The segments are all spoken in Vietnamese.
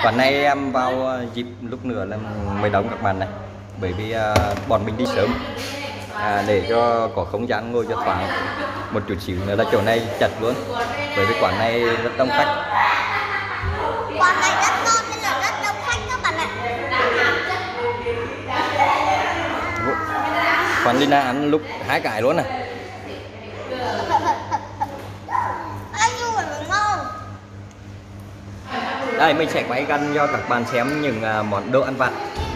Còn nay em vào dịp lúc nữa là mới đóng các bạn này, bởi vì bọn mình đi sớm để cho có không gian ngồi cho thoáng. Một chút xíu nữa là chỗ này chật luôn, bởi vì quán này rất đông khách. Quán này rất ngon nên là rất đông khách các bạn ạ. Quán Lina ăn lúc 2 cái luôn này. Đây mình sẽ quay gần cho các bạn xem những món đồ ăn vặt.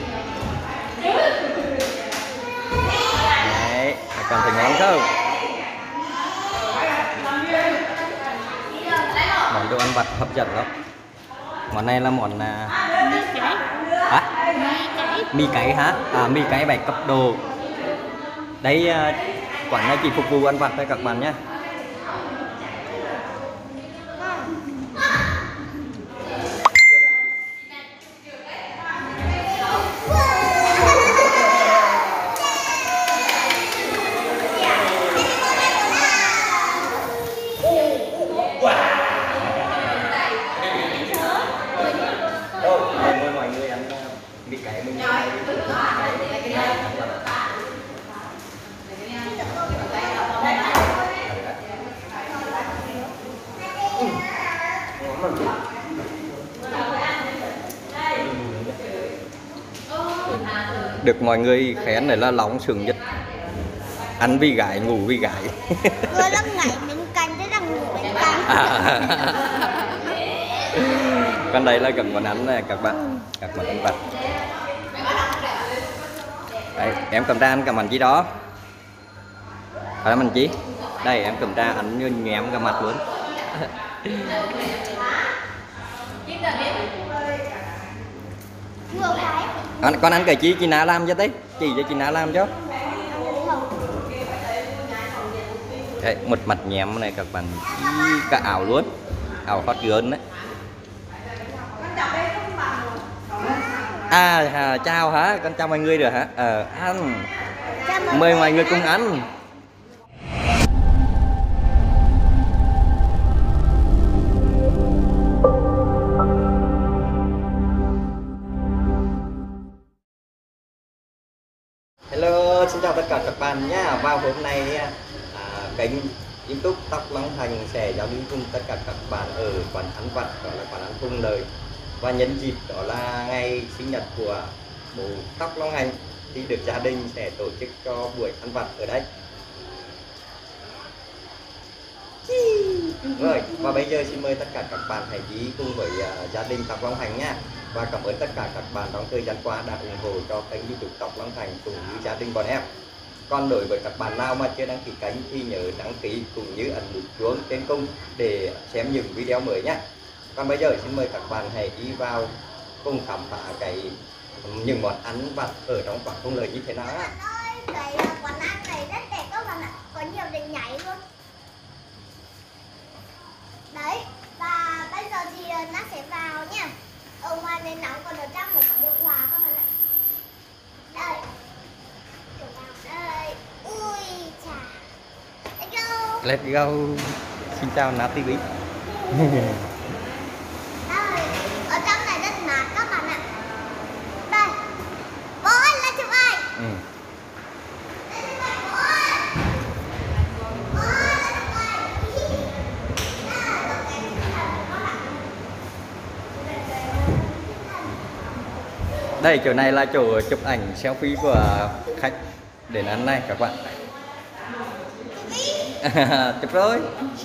Đấy, các bạn thấy ngon không? Món đồ ăn vặt hấp dẫn lắm. Món này là món mì cấy hả? Mì cấy 7 cấp độ. Đây quán này chỉ phục vụ ăn vặt thôi các bạn nhé. Mọi người ăn mì cấy mình được mọi người khen này là lóng sừng nhất, ăn vì gái ngủ vì gái. Người lâm ngảy bên cạnh thế là ngủ bên cạnh. Còn đây là các món ăn này các bạn, các món ăn vặt. Đây, em cầm ra ăn cả mặt gì đó, phải mình chí. Đây em cầm ra ăn như nhém cả mặt luôn. Con ăn cái chi chị nào làm cho đấy, chỉ cho chị nào làm cho. Đấy, một mặt nhém này các bạn, cả ảo luôn, ảo hot girl đấy. Chào hả, con chào mọi người được hả? Ăn, mời mọi người cùng ăn. Hello, xin chào tất cả các bạn nhé. Vào hôm nay kênh YouTube Tóc Long Thành sẽ giao lưu cùng tất cả các bạn ở quán ăn vặt, đó là quán ăn Thuận Lợi. Và nhân dịp đó là ngày sinh nhật của bố Tóc Long Thành thì được gia đình sẽ tổ chức cho buổi ăn vặt ở đây. Rồi, và bây giờ xin mời tất cả các bạn hãy ghi cùng với gia đình Tóc Long Thành nha. Và cảm ơn tất cả các bạn trong thời gian qua đã ủng hộ cho kênh YouTube Tóc Long Thành cùng với gia đình bọn em. Còn đối với các bạn nào mà chưa đăng ký kênh thì nhớ đăng ký cũng như ấn nút chuông trên cùng để xem những video mới nhé. Còn bây giờ xin mời các bạn hãy đi vào cùng khám phá những món ăn vặt ở trong quán Thuận Lợi như thế nào á. Cái quán ăn này rất đẹp các bạn ạ, có nhiều điểm nhảy luôn. Đấy, và bây giờ thì nó sẽ vào nha. Ở ngoài này nóng, còn ở trong này có điều hòa các bạn ạ. Đây, đây, ui chà, let's go. Let's go. Xin chào Na TV. Đây, ở trong này rất mát các bạn ạ. Đây, bố ơi là chụp ảnh. Đây, chỗ này là chỗ chụp ảnh selfie của khách đến ăn này các bạn. Chụp rồi.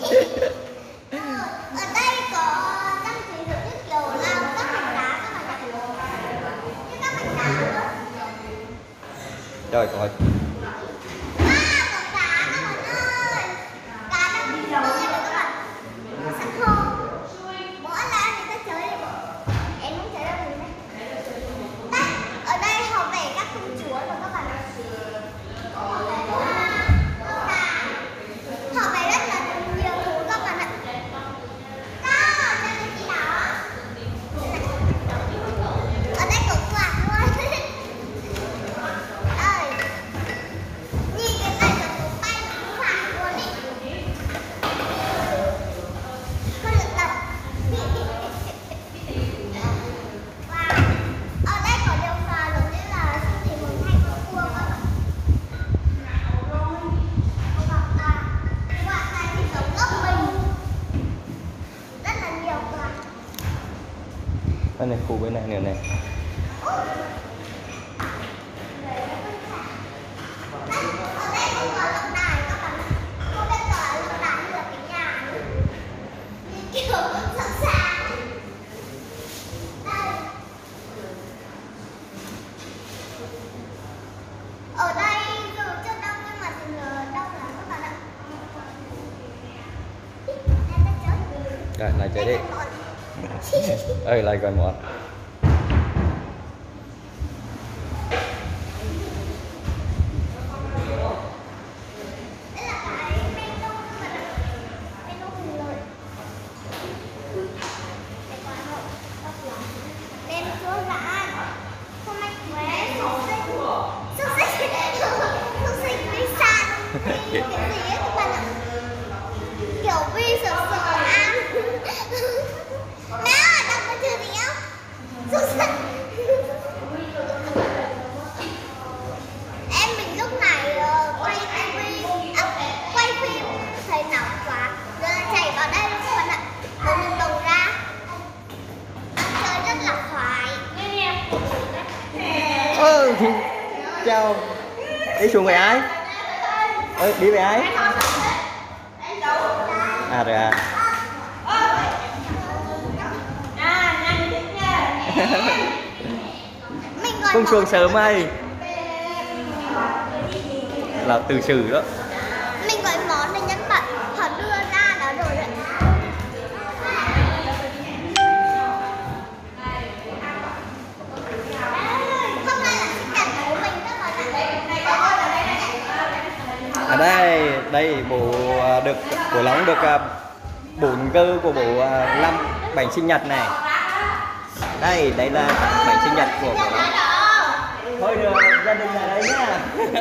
Ở đây có trang trí được như kiểu làm các mảnh đá các bạn ạ. Như các mảnh đá luôn. Trời ơi. Có cá các bạn ơi. Cá đang bị đổ này các bạn. Sắp khô. Mỗi lần người ta chơi đi bộ. Em không chơi đâu mình đấy. Đây, ở đây họ vẽ các công chúa rồi các bạn ạ. Họ vẽ rất là nhiều thứ các bạn ạ. Đó, đây là gì đó. Ở đây có quạt luôn. Đây. Đây này, khu bên này nữa này. Ở đây dù chưa đông nhưng mà thường đông lắm các bạn ạ. Rồi, lại chơi đi. Lại gọi món. Đây là cái menu các bạn ạ. Menu hình lợn. Cái quả hậu, bắp lá, nem chua rán, phô mai quế, xúc xích vi san, cái gì ấy các bạn ạ. Kiểu vi sờ ăn. Má ơi, đọc có chữ gì không? Xúc xích. Em mình lúc này quay TV, quay phim thấy nóng quá, giờ chạy vào đây các bạn ạ. Rồi mình bồng ra, chơi rất là khoái. Chào. Đi xuống với ai? Đi với ai? À rồi à. Mình gọi Cũng món xuống sớm ai. Là từ sự đó. mình gọi món này nhân vật họ đưa ra đó rồi đấy. Hôm nay là sinh nhật của mình đó mọi người. Ở đây bộ được của Long được 4 cơ của bộ 5 bánh sinh nhật này. Đây là bánh sinh nhật của Long. Thôi được, gia đình ở đây nhá.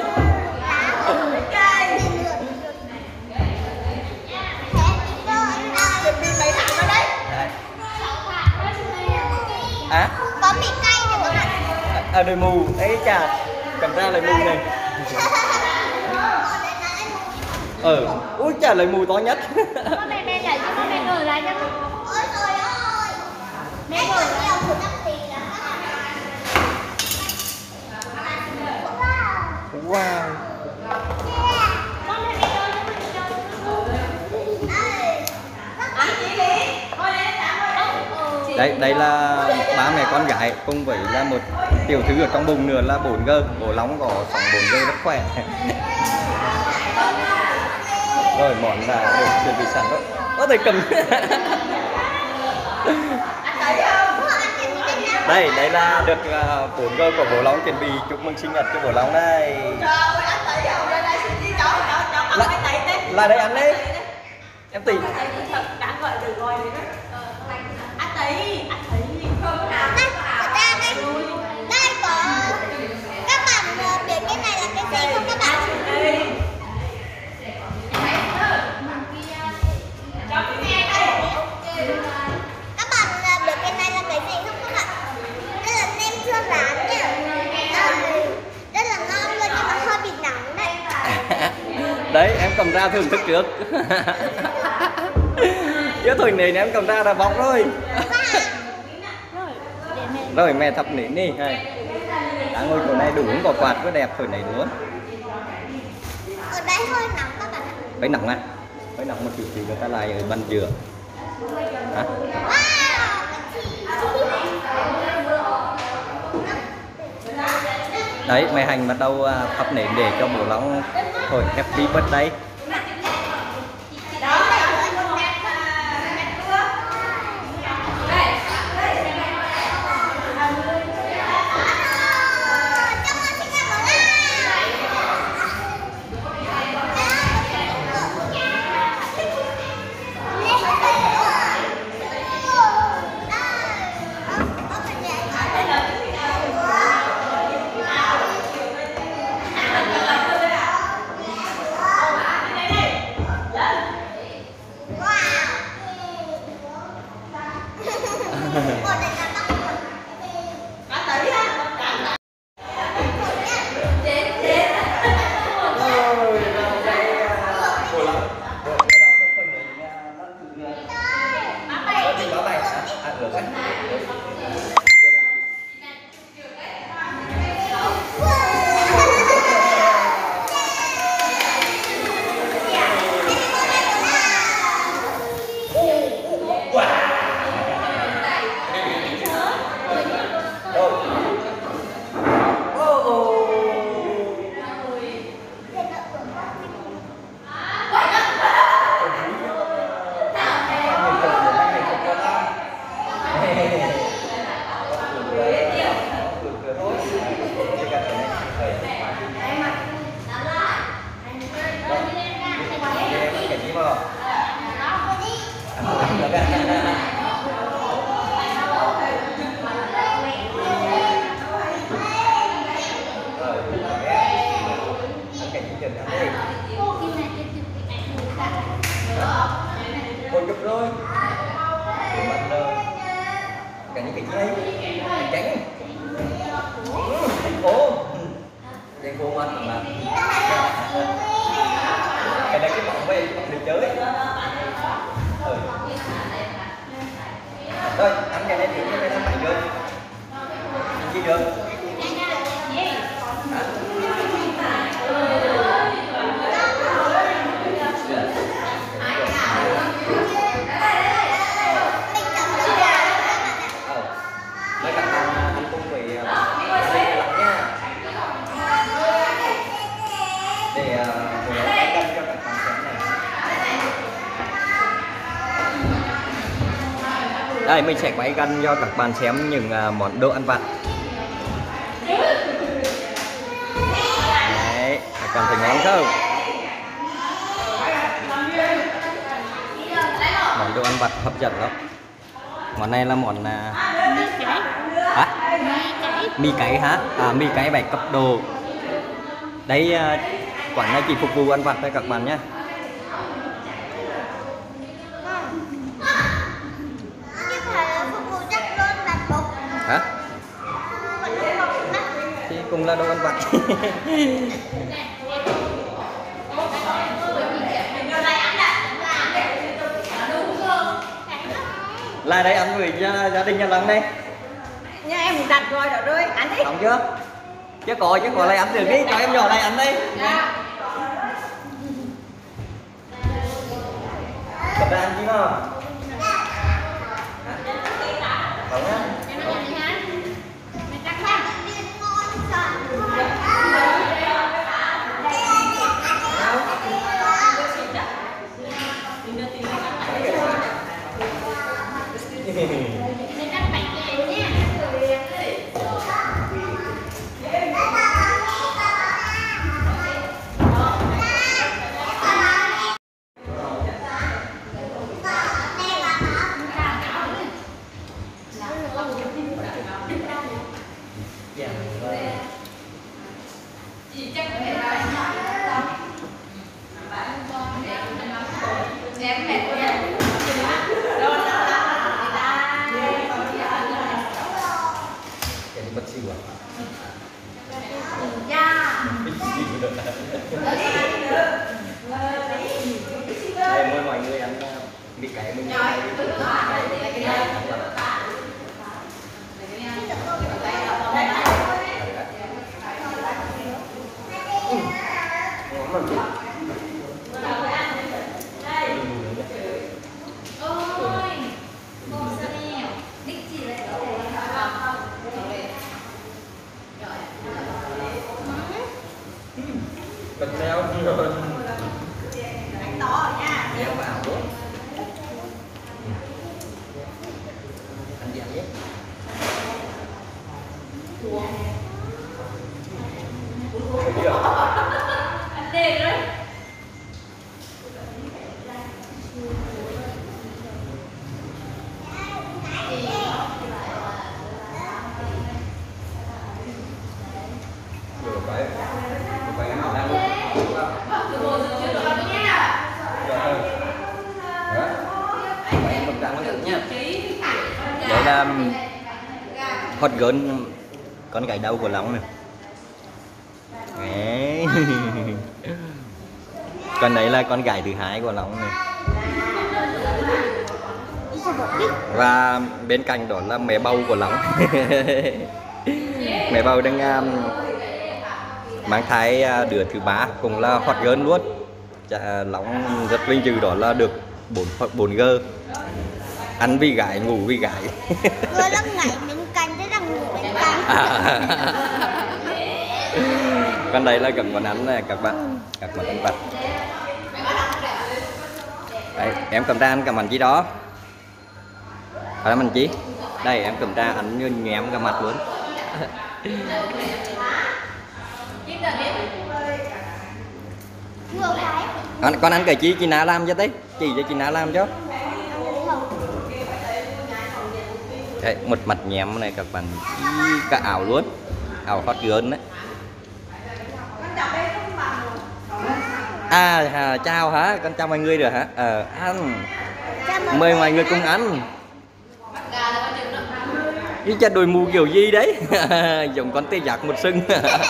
À? Có bị cay này các bạn. Đời mù, ấy chà, cầm ra lời mù này. Ui chà, lời mù to nhất. Con này mẹ nhảy cho con mẹ ngồi lại cho con. Ôi trời ơi. Em còn nhiều của năm tỷ lắm các bạn. Wow. Con này mẹ chơi cho mình chơi. Ăn chị đi. Đây là ba mẹ con gái cùng với là một tiểu thư ở trong bụng nữa là 4G. Bộ Long có sóng 4G rất khỏe. Rồi món là được chuẩn bị sẵn đó. Có thể cầm. Đây là được 4G của Bộ Long chuẩn bị chúc mừng sinh nhật cho Bộ Long đây. Là đây ăn đi. Em tỷ. Đây có các bạn biết cái này là cái gì không các bạn? Các bạn biết cái này là cái gì không các bạn? Đây là nem chua rán nhá. Rất là ngon luôn nhưng mà hơi bị nóng đấy. Đấy em cầm ra thưởng thức trước. Chứ thôi này em cầm ra là bọc rồi. Rồi mẹ thắp nến đi. Đã ngồi chỗ này đủ uống quả quạt với đẹp thôi này nữa. Ở đây hơi nóng các bạn ạ. Phải nóng à? Phải nóng một chút thì người ta lại ở bàn dừa. Hả? Đấy mẹ Hành bắt đầu thắp nến để cho Bộ Long thôi happy birthday. Ôi chụp rồi. Mình cái những cái gì đây? Tránh. Thành phố. Thành phố anh mà. Cái này cái bóng về bóng được chơi. Thôi, anh cái này thì cái này nó phải được. Gì được? Mấy cặp anh cũng bị lắm nha. Để cân cho các bạn xem này. Đây mình sẽ quay cân cho các bạn xem những món đồ ăn vặt. Đấy, các bạn thấy ngon không? Món đồ ăn vặt hấp dẫn lắm. Món này là món hả? Mì cái hả? À, mì cái 7 cấp độ. Đấy, quán này chỉ phục vụ ăn vặt thôi các bạn nhé. Hả? Thì cũng là đồ ăn vặt. Lại đây ăn với gia đình nhà Lăng đây. Nha em đặt rồi rồi ăn đi. Xong chưa? Chứ có lại ăn được đi, cho em nhỏ lại ăn đây. Cầm ra ăn chứ không? Không á? Bất xỉu à? Đây mời mọi người ăn mì cái mình. Bật xeo Đánh to rồi nha. đeo vào đúng. Ăn gì nhé. Ăn đi rồi. Đây là hot girl, con gái đầu của Long này. Đấy. Còn đấy là con gái thứ hai của Long này. Và bên cạnh đó là mẹ bầu của Long. Mẹ bầu đang mang thai đứa thứ 3, cũng là hot girl luôn. Long rất vinh dự đó là được 4G. Ăn vì gái, ngủ vì gái. Người là ngảy bên cạnh, thế là ngủ bên cạnh. Còn đây là các món ăn này các bạn, các món ăn vặt. Đấy, em cầm ra ăn cả mặt gì đó. Phải mình chí. Đây em cầm ra ăn như nhém cả mặt luôn. Con ăn cái chi chị nào làm cho tí, chị cho chị nào làm cho. Đấy, một mặt nhém này các bạn, cả ảo luôn, ảo hot girl đấy. Chào hả, con chào mọi người rồi hả? Ăn, mời mọi người cùng ăn. Cái cha đôi mù kiểu gì đấy. Giống con tê giác một sừng.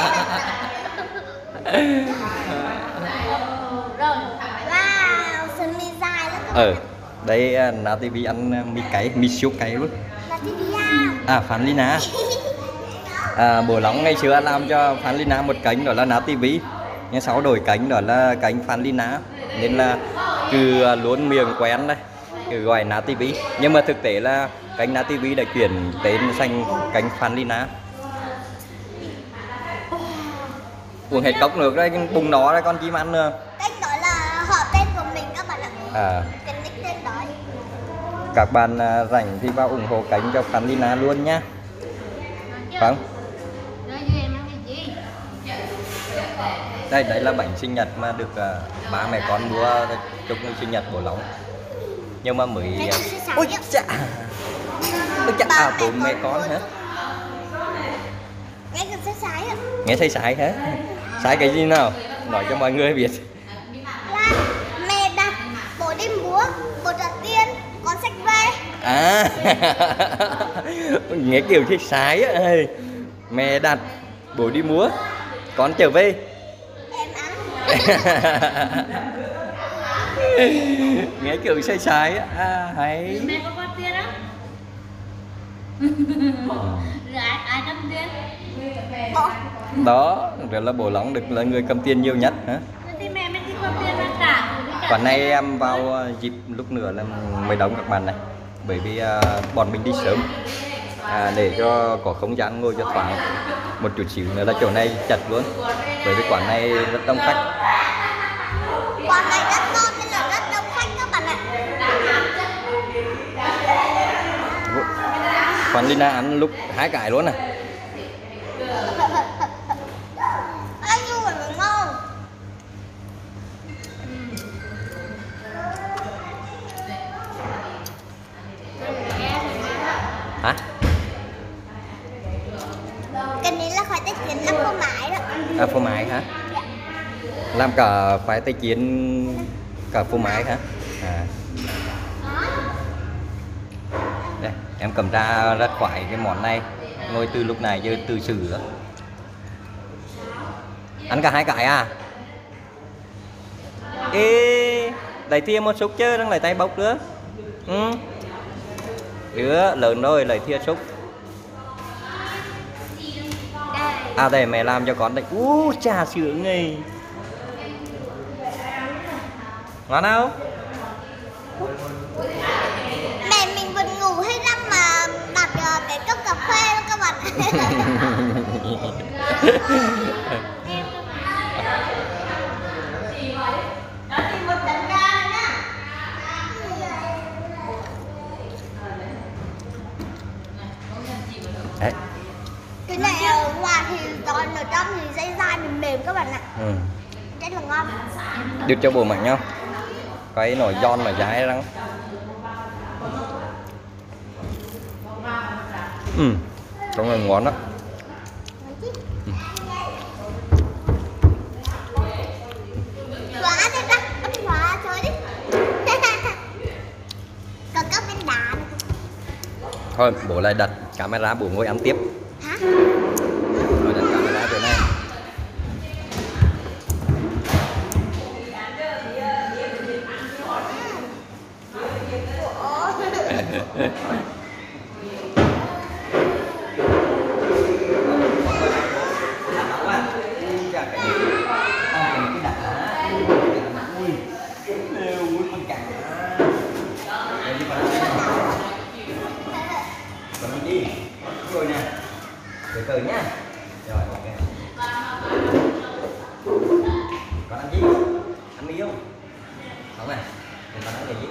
Wow, sừng mi dài lắm. Đây là TV ăn mì cay, mì siêu cay luôn. Là TV à? Phan Lina. Bố Long ngày xưa làm cho Phan Lina một cánh đó là Ná TV. Nhưng sau đổi cánh đó là cánh Phan Lina. Nên là cứ luôn miệng quen đây, cứ gọi Ná TV. Nhưng mà thực tế là cánh Ná TV đã chuyển tên sang cánh Phan Lina. Uống hết cốc nước đấy, bùng nó đấy con chim ăn nữa. Kênh đó là họ tên của mình các bạn ạ. Cái nick tên đó. Các bạn rảnh thì vào ủng hộ cánh cho Phan Lina luôn nhá. Không? Đây là bánh sinh nhật mà được ba mẹ con mua chúc mừng sinh nhật bố Long. Nhưng mà mới ôi chà. Bố mẹ con hả? Nghe cái sái ạ. Nghe thấy sái hả? Sái cái gì nào? Nói cho mọi người biết. Là mẹ đặt, bố đi múa, bố đặt tiền, con sách về. Nghe kiểu thích sái á. Mẹ đặt, bố đi múa, con trở về. Em ăn. Nghe kiểu sai á. Hay. Mẹ có tiền á? Rồi ai cầm tiền? Đó, rồi là bố Long được là người cầm tiền nhiều nhất hả? Thì mẹ đi cầm tiền ra trả. Còn nay em vào dịp lúc nữa là mới đóng các bạn này. Bởi vì bọn mình đi sớm để cho có không gian ngồi cho thoáng. Một chút xíu nữa là chỗ này chật luôn. Bởi vì quán này rất đông khách. Quán này rất ngon nên là rất đông khách các bạn ạ. Phan Lina ăn lúc 2 cái luôn à. Ăn như vậy mà ngon. Hả? Cái này là khoai tây chiên lắp phô mái đó. Phô mái hả? Làm cả khoai tây chiên cả phô mái hả? Đây, em cầm ra rất khoái cái món này. Ngồi từ lúc này giờ từ xử đó. Ăn cả 2 cái à? Ê, lấy thìa một xúc chứ, đang lấy tay bốc nữa. Đứa lớn rồi lấy thìa xúc. Đây mẹ làm cho con đây. Trà sữa nghi. Ngon không? Mẹ mình vẫn ngủ hay răng mà đặt cái cốc cà phê đó các bạn. Đấy. Cái này ở ngoài thì giòn, ở trong thì dây dai mềm mềm các bạn ạ. Rất là ngon. Được cho bố mạnh nhau. Cái nồi giòn mà dai răng. Trong là ngon đó. Khóa đi ra, bắt khóa chơi đi. Còn có bên đá nữa. Thôi bố lại đặt camera, bố ngồi ăn tiếp. Hả? Rồi đặt camera chỗ này. rồi nè, từ từ nhá. Rồi ok. Còn ăn gì? Ăn mì không? Không à? Mình còn ăn gì?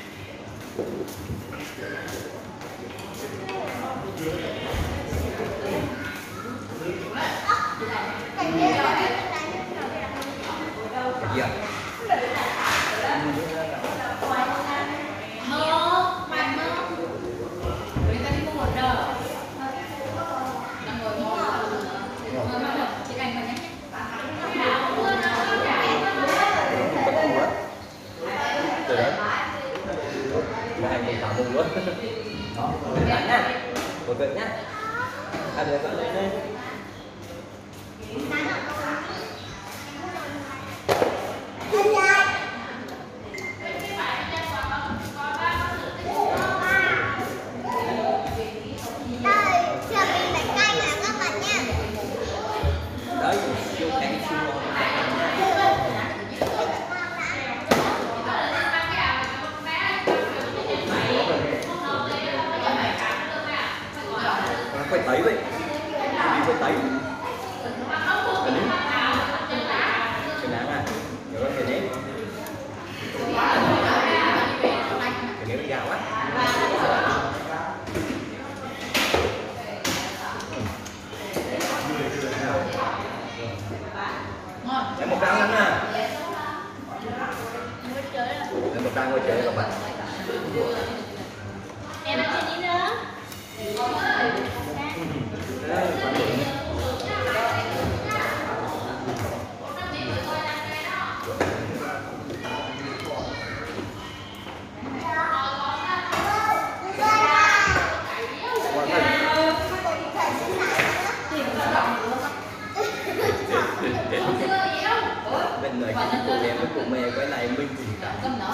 Cái gì à? Từ đấy. Mẹ anh mình thả mùng luôn. Đó, đánh nha. Một cận nhá. À được rồi lên. Đấy, vô canh chua. Khoai tây vậy, đi khoai tây, cái này, cái nắng à, nhiều lắm cái đấy, cái này nó giàu quá, em một trang lắm nè, em một trang ngồi chơi các bạn. Em ăn gì nữa? Mình nói chuyện của em với của mẹ cái này mình cùng cả.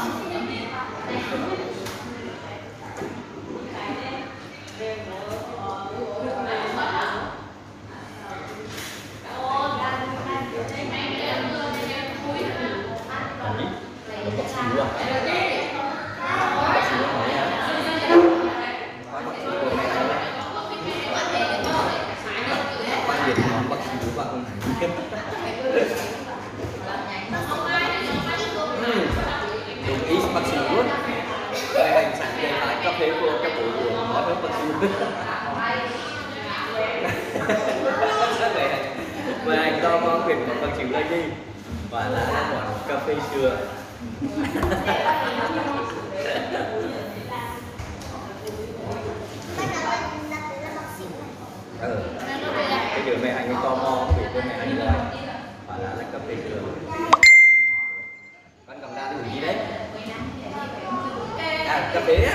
Đúng ý bác sĩ luôn. Đây hành sản để lại cà phê của các bộ của nó hơn bác sĩ. Mà anh to mong quyền của bác sĩ là gì? Và là món cà phê sữa. Cái điều mẹ anh to mong vì con mẹ anh là và là cà phê sữa. Con cầm ra cái gì đấy? À, cà phê á.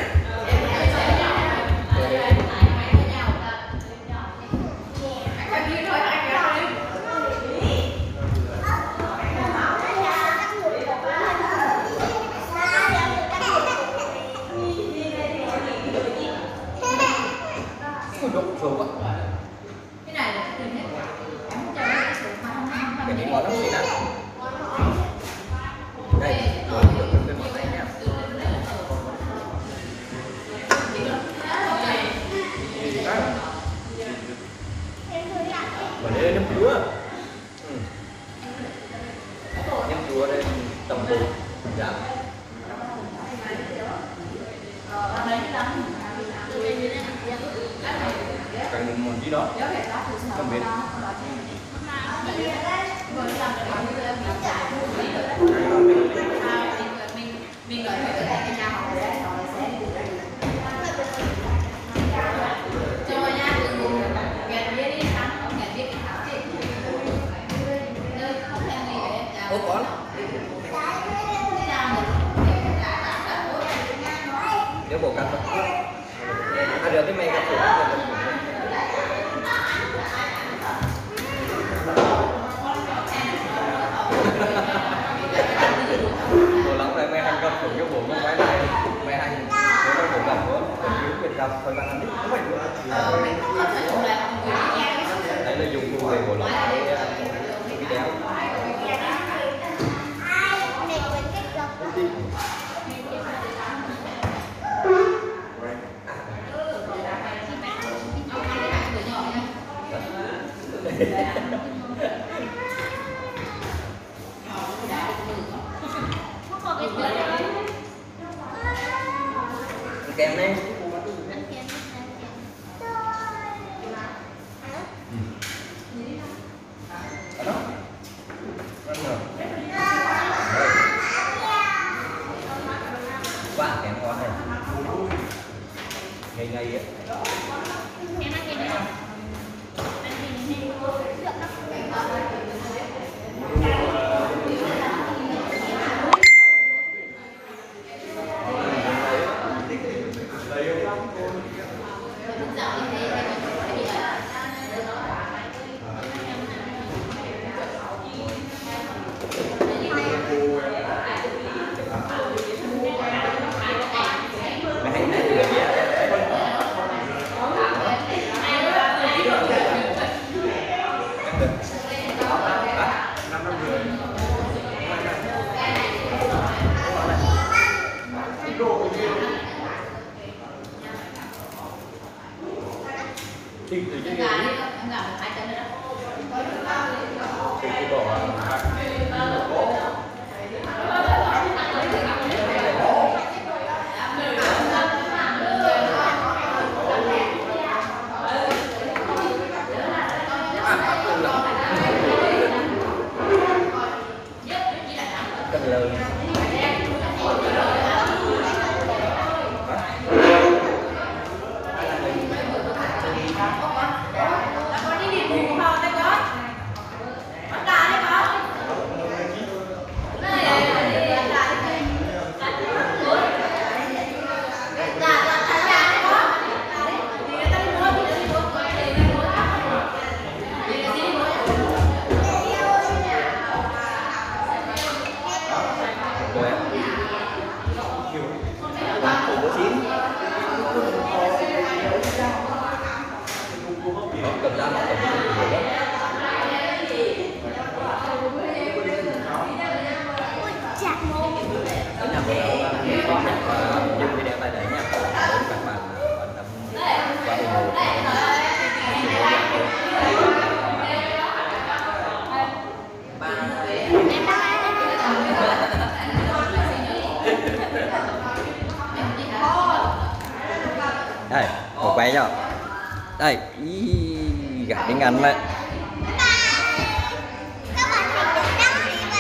Cái này món nó gì đó. Đây, rồi cái món này nha. Còn đây là nem chúa. Nem chúa đây tầm bột. Dạ. Cần món gì đó. Không biết. Ô con. Nếu bộ cắt không? À được cái mày cắt thử. Bộ lắm này mày hành cắt thử cái bộ không phải này. Mày Không có cái sữa đâu. Kem đấy. Ăn kem, ăn kem. Quá kém quá này. Ngây ngây á. Em ăn kem không? Ăn kem Mày hay nãy được gì á? Cân lớn. Rồi á. Ủa bố chín. Cầm ra nó cầm ra đó. Chặt mồm. Ở nhà mình có dừng video tại đây nha. Để các bạn quan tâm qua ủng hộ. Đây, một quay cho. Đây, gạt tiếng Anh đấy. Các bạn hãy cùng đăng ký và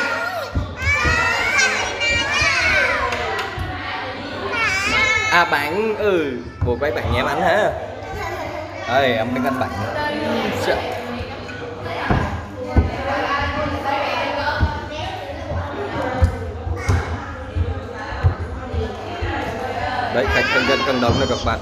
like. À bạn bộ quay bạn nhé anh ha. Ơi ông tiếng Anh bạn. Đấy khách cân dân cân đông này các bạn.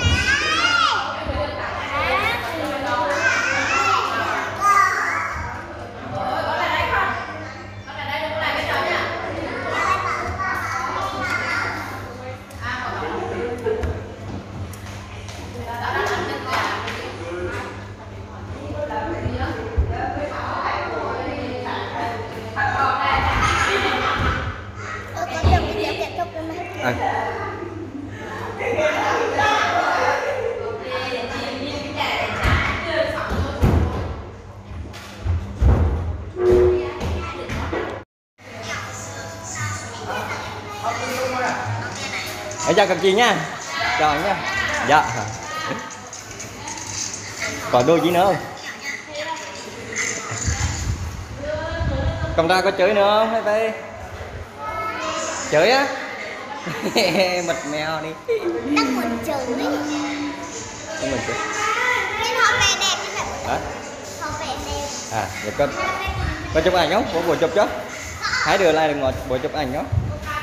Có được cái kiểu kết thúc rồi mà. Chào các chị nha. Chào anh nha. Dạ. Còn đôi gì nữa không? Cầm ra có chơi nữa không? Hay vậy? Chơi á? Mật mèo đi. Đang muốn chửi. Cho mình chơi. Nhưng họ về đẹp như vậy. Hả? Họ về đẹp. À, vậy có chụp ảnh không? Có buổi chụp chứ? Hai đứa lại đừng ngồi buổi chụp ảnh không?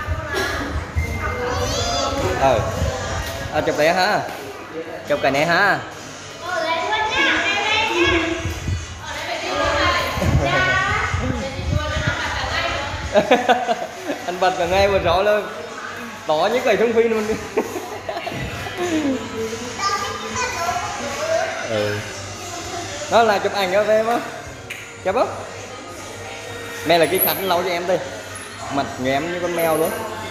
Chụp đấy ha. Chụp cái này ha. Anh bật cả ngay vừa rõ luôn. Tỏ những cái thông phi luôn. Đó là chụp ảnh cho em á. Chụp không? Mẹ là cái khăn lau cho em đi. Mặt như em như con mèo luôn.